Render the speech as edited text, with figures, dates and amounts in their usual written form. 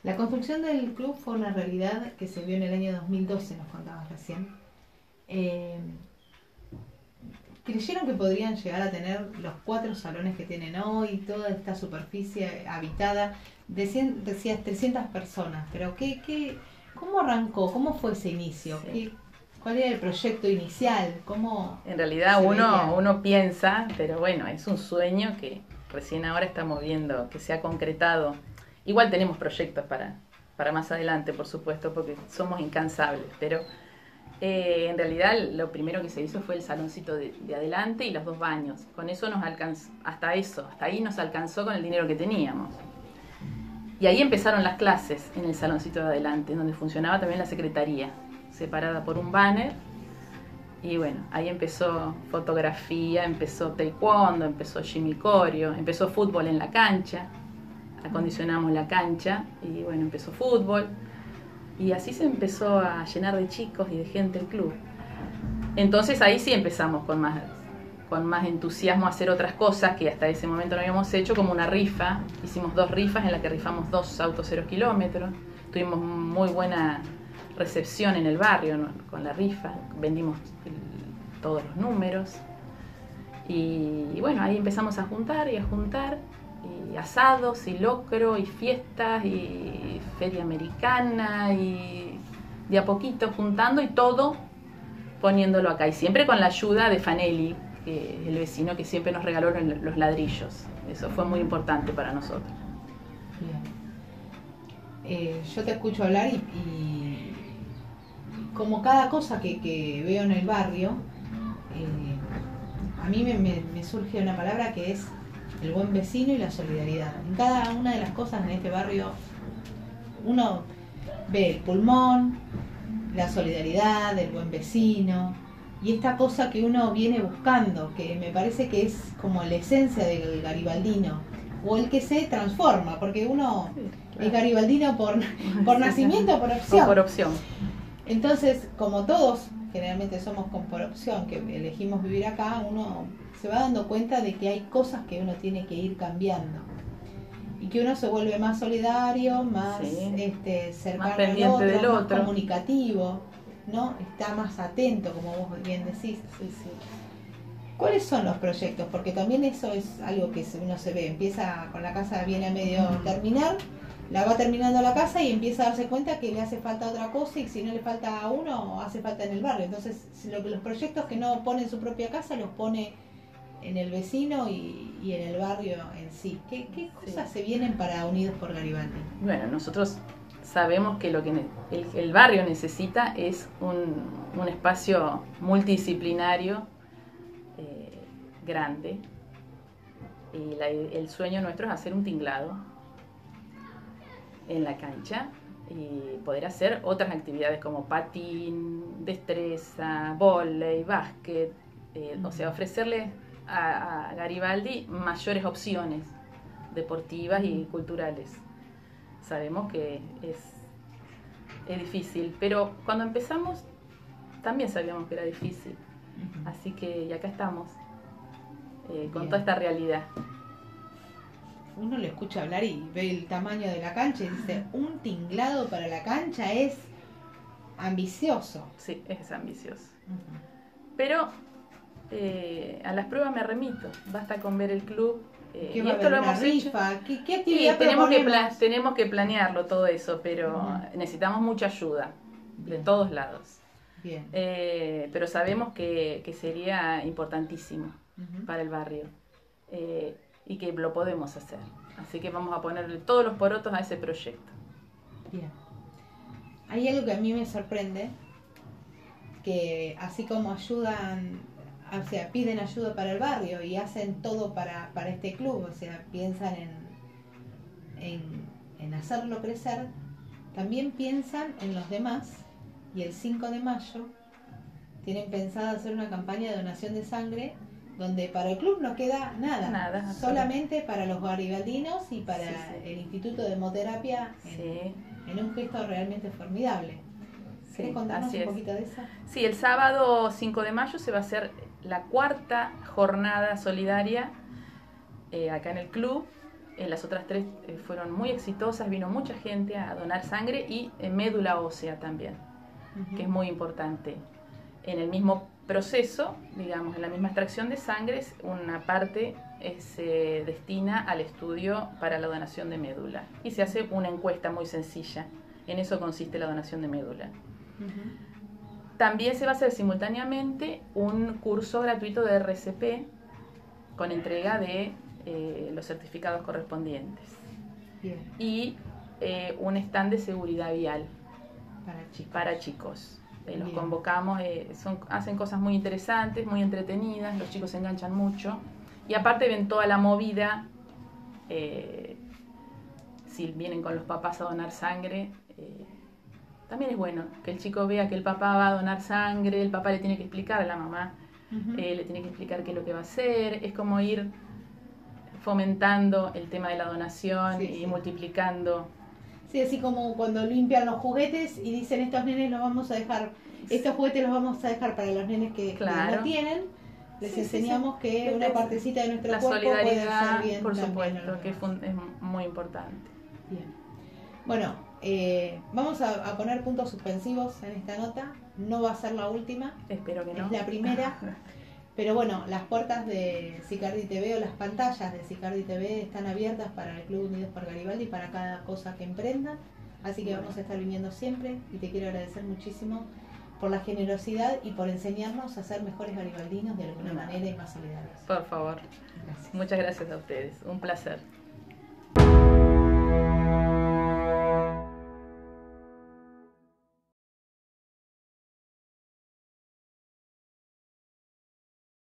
La construcción del club fue una realidad que se vio en el año 2012, nos contabas recién. Eh, ¿Creyeron que podrían llegar a tener los 4 salones que tienen hoy, toda esta superficie habitada? Decías 300 personas, pero ¿cómo arrancó? ¿Cómo fue ese inicio? Sí. ¿Cuál era el proyecto inicial? ¿Cómo En realidad se veía? uno piensa, pero bueno, es un sueño que recién ahora estamos viendo que se ha concretado. Igual tenemos proyectos para más adelante, por supuesto, porque somos incansables, pero en realidad lo primero que se hizo fue el saloncito de adelante y los 2 baños. Con eso nos alcanzó, hasta ahí nos alcanzó con el dinero que teníamos. Y ahí empezaron las clases en el saloncito de adelante, donde funcionaba también la secretaría, separada por un banner. Y bueno, ahí empezó fotografía, empezó taekwondo, empezó Jimmy Corio, empezó fútbol en la cancha, acondicionamos la cancha y bueno, empezó fútbol. Y así se empezó a llenar de chicos y de gente el club. Entonces ahí sí empezamos con más entusiasmo a hacer otras cosas que hasta ese momento no habíamos hecho, como una rifa. Hicimos 2 rifas en las que rifamos 2 autos 0 kilómetros. Tuvimos muy buena recepción en el barrio, ¿no?, con la rifa. Vendimos todos los números. Y bueno, ahí empezamos a juntar, y asados, y locro, y fiestas, y feria americana, y de a poquito juntando y todo poniéndolo acá. Y siempre con la ayuda de Fanelli, que es el vecino que siempre nos regaló los ladrillos. Eso fue muy importante para nosotros. Bien. Yo te escucho hablar y como cada cosa que veo en el barrio, a mí me surge una palabra que es el buen vecino y la solidaridad. En cada una de las cosas en este barrio uno ve el pulmón, la solidaridad, el buen vecino y esta cosa que uno viene buscando, que me parece que es como la esencia del garibaldino o el que se transforma, porque uno es garibaldino por nacimiento o por opción. O por opción. Entonces, como todos generalmente somos por opción, que elegimos vivir acá, uno se va dando cuenta de que hay cosas que uno tiene que ir cambiando y que uno se vuelve más solidario, más cercano más pendiente al otro, del otro, más comunicativo, ¿no? Está más atento, como vos bien decís. Sí, sí. ¿Cuáles son los proyectos? Porque también eso es algo que uno se ve, empieza con la casa, viene a medio terminar, la va terminando la casa y empieza a darse cuenta que le hace falta otra cosa y si no le falta a uno, hace falta en el barrio. Entonces, los proyectos que no pone en su propia casa los pone en el vecino y en el barrio en sí. ¿Qué cosas se vienen para Unidos por Garibaldi? Bueno, nosotros sabemos que lo que el barrio necesita es un espacio multidisciplinario grande. Y el sueño nuestro es hacer un tinglado en la cancha y poder hacer otras actividades como patín, destreza, vóley, básquet, o sea, ofrecerle a Garibaldi mayores opciones deportivas y culturales. Sabemos que es difícil, pero cuando empezamos también sabíamos que era difícil, así que y acá estamos con toda esta realidad. Uno lo escucha hablar y ve el tamaño de la cancha y dice, un tinglado para la cancha es ambicioso. Sí, es ambicioso. Pero a las pruebas me remito, basta con ver el club. ¿Qué va a haber, una rifa? ¿Qué actividad tenemos que planearlo todo eso, pero necesitamos mucha ayuda de todos lados. Bien. Pero sabemos que sería importantísimo para el barrio. Y que lo podemos hacer. Así que vamos a ponerle todos los porotos a ese proyecto. Bien. Hay algo que a mí me sorprende, que así como ayudan, o sea, piden ayuda para el barrio y hacen todo para este club, o sea, piensan en hacerlo crecer, también piensan en los demás y el 5 de mayo tienen pensado hacer una campaña de donación de sangre donde para el club no queda nada solamente para los garibaldinos y para el Instituto de Hemoterapia en un gesto realmente formidable. ¿Querés contarnos un poquito de eso? Sí, el sábado 5 de mayo se va a hacer la 4ª jornada solidaria acá en el club. Las otras 3 fueron muy exitosas, vino mucha gente a donar sangre y médula ósea también, que es muy importante. En el mismo proceso, digamos, en la misma extracción de sangre, una parte se destina al estudio para la donación de médula y se hace una encuesta muy sencilla. En eso consiste la donación de médula. También se va a hacer simultáneamente un curso gratuito de RCP con entrega de los certificados correspondientes. Bien. Y un stand de seguridad vial para chicos. para chicos. Los convocamos, hacen cosas muy interesantes, muy entretenidas, los chicos se enganchan mucho y aparte ven toda la movida, si vienen con los papás a donar sangre, también es bueno que el chico vea que el papá va a donar sangre, el papá le tiene que explicar a la mamá, le tiene que explicar qué es lo que va a hacer, es como ir fomentando el tema de la donación y multiplicando. Sí, así como cuando limpian los juguetes y dicen estos nenes los vamos a dejar, estos juguetes los vamos a dejar para los nenes que no tienen, les enseñamos que una partecita de nuestro cuerpo puede hacer bien. Por supuesto, que es muy importante. Bien. Bueno, vamos a poner puntos suspensivos en esta nota, no va a ser la última. Espero que no. Es la primera. Pero bueno, las puertas de Sicardi TV o las pantallas de Sicardi TV están abiertas para el Club Unidos por Garibaldi, para cada cosa que emprendan. Así que vamos a estar viniendo siempre y te quiero agradecer muchísimo por la generosidad y por enseñarnos a ser mejores garibaldinos de alguna manera y más solidarios. Por favor. Gracias. Muchas gracias a ustedes. Un placer.